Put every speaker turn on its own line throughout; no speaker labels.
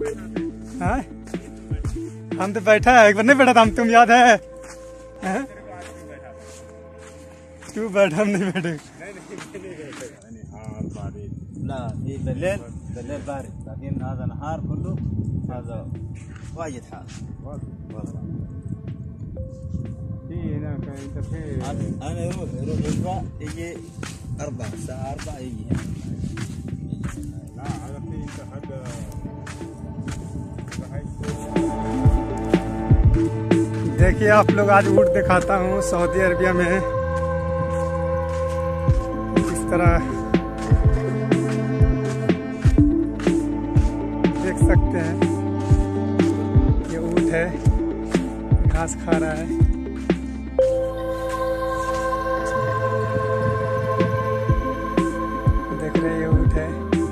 हाँ हम तो बैठा है, एक बार नहीं बैठा था हम, तुम याद है? तू बैठा, हम नहीं बैठे।
لا بالليل بارد، لكن هذا نهار كله هذا وايد حار.
في هناك انت في
انا يروح يطلع يجي 4 الساعة 4 يجي.
لا هذا في انت حد. देखिए आप लोग, आज ऊँट दिखाता हूँ सऊदी अरबिया में इस तरह देख सकते हैं। ये ऊँट है, घास खा रहा है। देख रहे हैं, ये ऊँट है।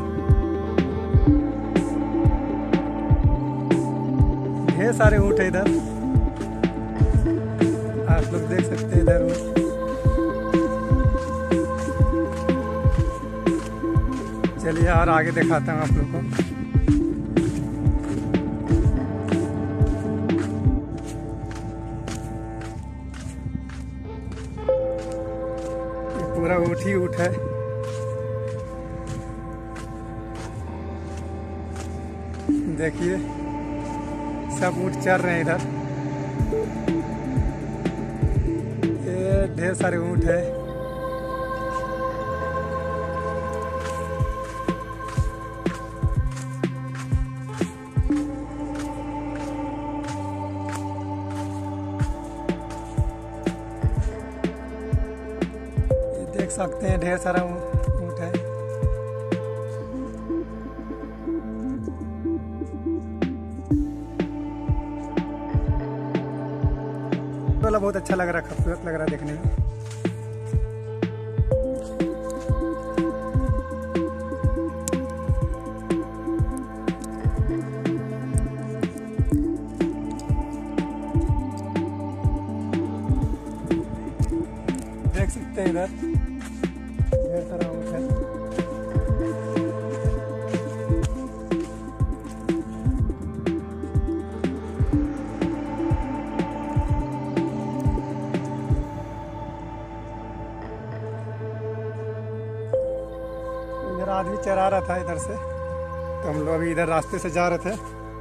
ढेर सारे ऊँट है इधर, आप लोग देख सकते हैं इधर ऊँट। चलिए और आगे दिखाता हूँ आप लोग को। ये पूरा ऊँट ही ऊँट है। देखिए सब ऊँट चल रहे हैं इधर। ढेर सारे ऊँट है। ये देख सकते हैं ढेर सारा ऊँट है। वाला बहुत अच्छा लग रहा है, खूबसूरत लग रहा है देखने में। देख सकते हैं इधर ढेर सारा ऊँट है। आदमी चरा रहा था इधर से, तो हम लोग अभी इधर रास्ते से जा रहे थे।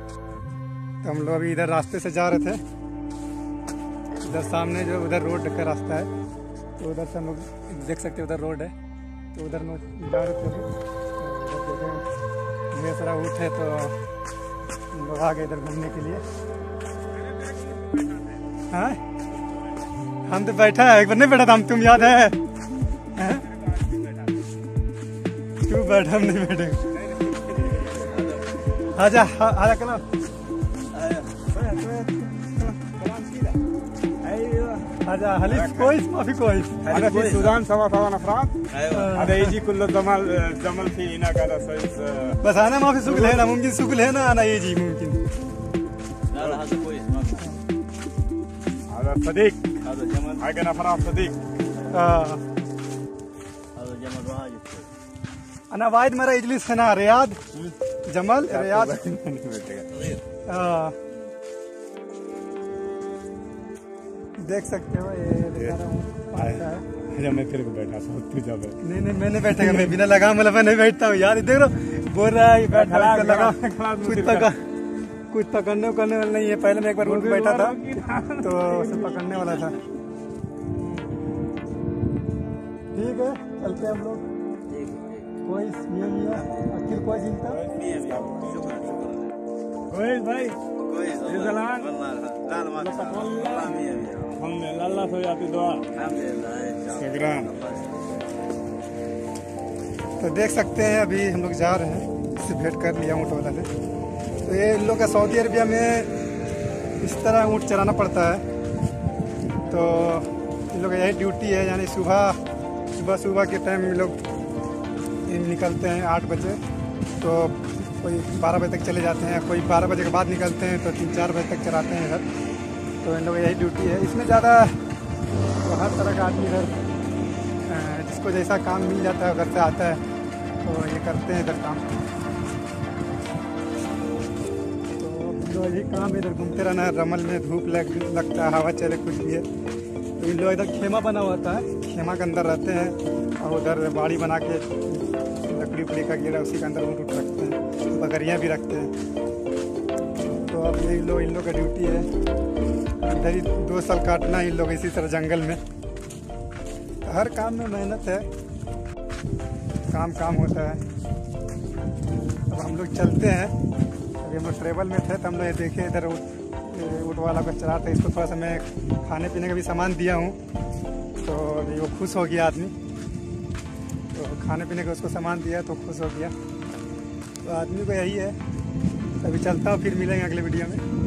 इधर सामने जो उधर रोड का रास्ता है, तो उधर से हम लोग देख सकते हैं, उधर रोड है, तो उधर जा रहे थे। तो ढेर सारा ऊँट है, तो हम लोग आ गए इधर घूमने के लिए। हाँ हम तो बैठा है, एक बार नहीं बैठा था हम, तुम याद है? तू बैठा, हम नहीं बैठे। आजा आजा कलाम। आजा हलीफ كويس ما في كويس.
هذا في السودان 7 افراد. هذا يجي كله جمل في هناك على اساس.
بس انا ما في سوق هنا، ممكن سوق هنا انا يجي ممكن.
لا هذا كويس ما في.
هذا صديق،
هذا جمل
حقنا فرح صديق.
هذا جمل واجد.
انا وايد مره اجلس هنا رياض جمل رياض. देख सकते हो ये
मैं तेरे को बैठा
नहीं मैं नहीं बैठेगा, मैं बिना लगाम वाला मैं नहीं बैठता हूँ यार। देख लो बोल रहा है लगाम, कुछ पकड़ने वाला नहीं है। पहले मैं एक बार ऊँट बैठा था तो उसे पकड़ने वाला था। ठीक है चलते हम लोग। कोई मियाँ आखिर कोई चिंता
भाई
كويس
زلان
والله. لا ما والله 100
الله سو يعطي دعاء.
الحمد لله
شكرا.
तो देख सकते हैं अभी हम लोग जा रहे हैं, इससे भेंट कर लिया ऊँट वाला से। तो ये इन लोग का सऊदी अरबिया में इस तरह ऊँट चराना पड़ता है। तो इन लोग का यही ड्यूटी है, यानी सुबह के टाइम ये लोग निकलते हैं 8 बजे, तो कोई 12 बजे तक चले जाते हैं, कोई 12 बजे के बाद निकलते हैं, तो 3-4 बजे तक चलाते हैं इधर। तो इन लोग यही ड्यूटी है। इसमें ज़्यादा तो हर तरह का आदमी इधर जिसको जैसा काम मिल जाता है घर से आता है, तो ये करते हैं इधर काम। तो यही काम इधर घूमते रहना है। रमल में धूप लगता है, हवा चले कुछ भी है तो इन लोग इधर खेमा बना हुआ था, खेमा के अंदर रहते हैं और उधर बाड़ी बना के लकड़ी उकड़ी का गिरा उसी के अंदर ऊँट रखते हैं, बकरियाँ भी रखते हैं। तो अब यही लोग इन लोग का ड्यूटी है इधर ही 2 साल काटना इन लोग इसी तरह जंगल में। हर काम में मेहनत है, काम होता है। अब हम लोग चलते हैं, अभी हम लोग ट्रेवल में थे तो हम लोग ये देखे इधर ऊँट वाला को चला था, इसको थोड़ा सा मैं खाने पीने का भी सामान दिया हूँ तो अभी वो खुश हो गया आदमी। तो खाने पीने का उसको सामान दिया तो खुश हो गया। तो आदमी को यही है। अभी चलता हूँ, फिर मिलेंगे अगले वीडियो में।